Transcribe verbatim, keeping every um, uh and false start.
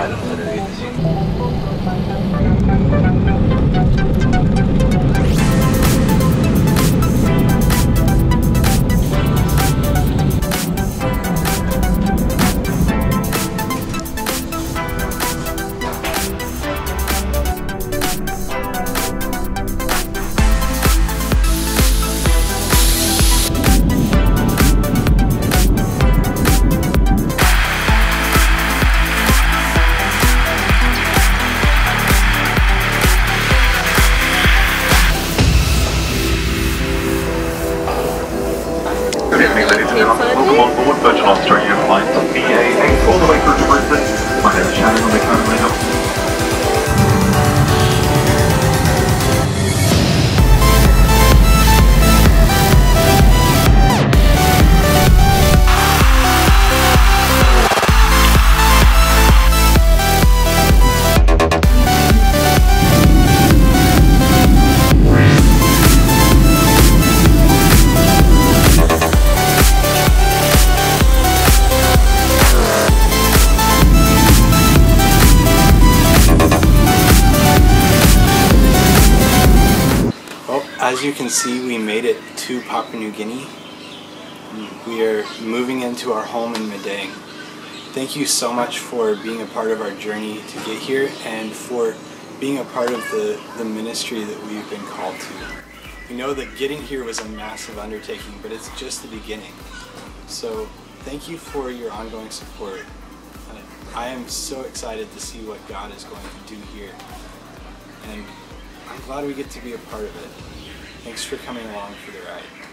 Welcome on board Virgin Australia flight B A eight all the way through to Brisbane. My name is Shannon on the count right now. As you can see, we made it to Papua New Guinea. We are moving into our home in Madang. Thank you so much for being a part of our journey to get here and for being a part of the, the ministry that we've been called to. We know that getting here was a massive undertaking, but it's just the beginning. So thank you for your ongoing support. I am so excited to see what God is going to do here. And I'm glad we get to be a part of it. Thanks for coming along for the ride.